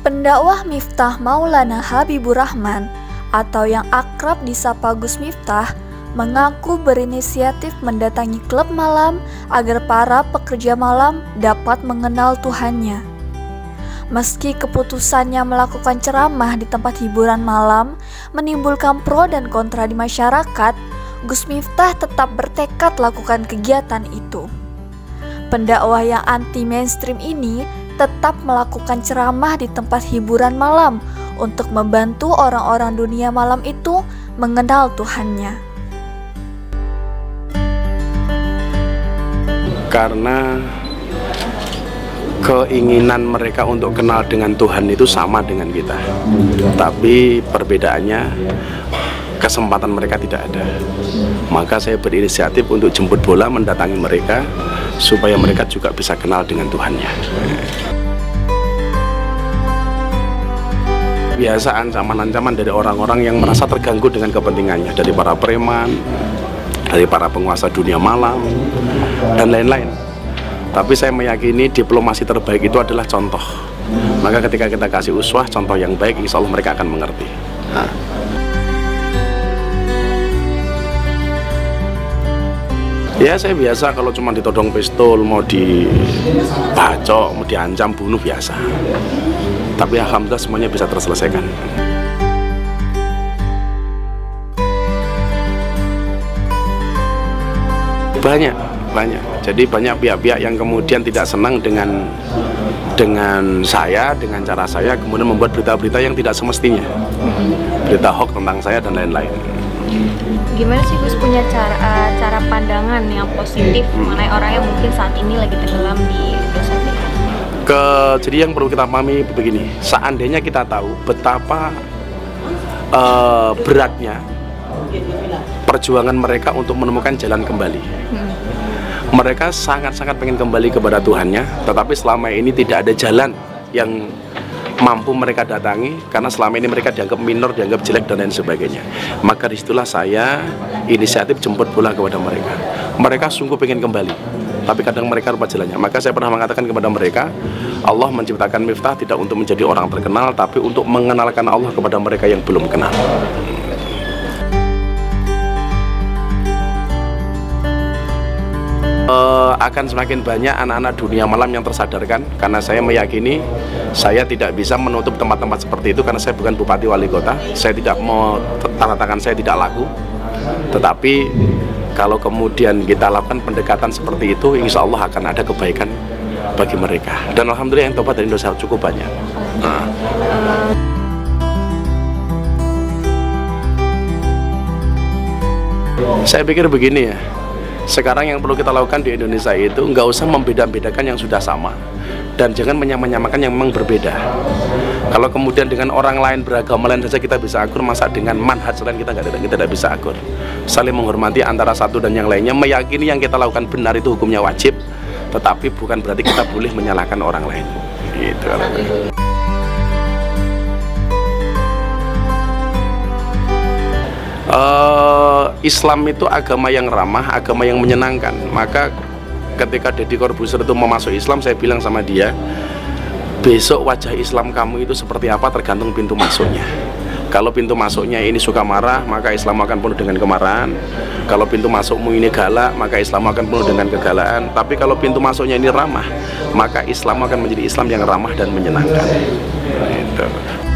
Pendakwah Miftah Maulana Habibur Rahman atau yang akrab disapa Gus Miftah mengaku berinisiatif mendatangi klub malam agar para pekerja malam dapat mengenal Tuhannya. Meski keputusannya melakukan ceramah di tempat hiburan malam menimbulkan pro dan kontra di masyarakat, Gus Miftah tetap bertekad lakukan kegiatan itu. Pendakwah yang anti mainstream ini tetap melakukan ceramah di tempat hiburan malam untuk membantu orang-orang dunia malam itu mengenal Tuhannya. Karena keinginan mereka untuk kenal dengan Tuhan itu sama dengan kita, tapi perbedaannya kesempatan mereka tidak ada. Maka saya berinisiatif untuk jemput bola mendatangi mereka supaya mereka juga bisa kenal dengan Tuhannya. Biasa ancaman-ancaman dari orang-orang yang merasa terganggu dengan kepentingannya, dari para preman, dari para penguasa dunia malam, dan lain-lain. Tapi saya meyakini diplomasi terbaik itu adalah contoh. Maka ketika kita kasih uswah, contoh yang baik, insya Allah mereka akan mengerti. Ya saya biasa kalau cuma ditodong pistol, mau dibacok, mau diancam bunuh biasa. Tapi alhamdulillah semuanya bisa terselesaikan. Banyak. Jadi banyak pihak-pihak yang kemudian tidak senang dengan saya, dengan cara saya, kemudian membuat berita-berita yang tidak semestinya, berita hoax tentang saya dan lain-lain. Gimana sih Gus punya cara pandangan yang positif mengenai orang yang mungkin saat ini lagi tenggelam di dosa zina? Jadi yang perlu kita pahami begini, seandainya kita tahu betapa beratnya perjuangan mereka untuk menemukan jalan kembali. Mereka sangat-sangat pengen kembali kepada Tuhannya, tetapi selama ini tidak ada jalan yang mampu mereka datangi karena selama ini mereka dianggap minor, dianggap jelek dan lain sebagainya. Maka disitulah saya inisiatif jemput bola kepada mereka. Mereka sungguh pengen kembali, tapi kadang mereka lupa jalannya. Maka saya pernah mengatakan kepada mereka, Allah menciptakan Miftah tidak untuk menjadi orang terkenal, tapi untuk mengenalkan Allah kepada mereka yang belum kenal. Akan semakin banyak anak-anak dunia malam yang tersadarkan, karena saya meyakini saya tidak bisa menutup tempat-tempat seperti itu karena saya bukan bupati wali kota. Saya tidak mau, tanda tangan saya tidak laku, tetapi kalau kemudian kita lakukan pendekatan seperti itu, insya Allah akan ada kebaikan bagi mereka. Dan alhamdulillah yang tobat dari dosa cukup banyak. Saya pikir begini ya, sekarang yang perlu kita lakukan di Indonesia itu nggak usah membeda-bedakan yang sudah sama, dan jangan menyamakan yang memang berbeda. Kalau kemudian dengan orang lain beragama lain saja kita bisa akur, masa dengan manhaj lain kita tidak bisa akur. Saling menghormati antara satu dan yang lainnya, meyakini yang kita lakukan benar itu hukumnya wajib, tetapi bukan berarti kita boleh menyalahkan orang lain. Gitu. Islam itu agama yang ramah, agama yang menyenangkan. Maka ketika Deddy Corbuzier itu mau masuk Islam, saya bilang sama dia, besok wajah Islam kamu itu seperti apa tergantung pintu masuknya. Kalau pintu masuknya ini suka marah, maka Islam akan penuh dengan kemarahan. Kalau pintu masukmu ini galak, maka Islam akan penuh dengan kegalakan. Tapi kalau pintu masuknya ini ramah, maka Islam akan menjadi Islam yang ramah dan menyenangkan. Gitu.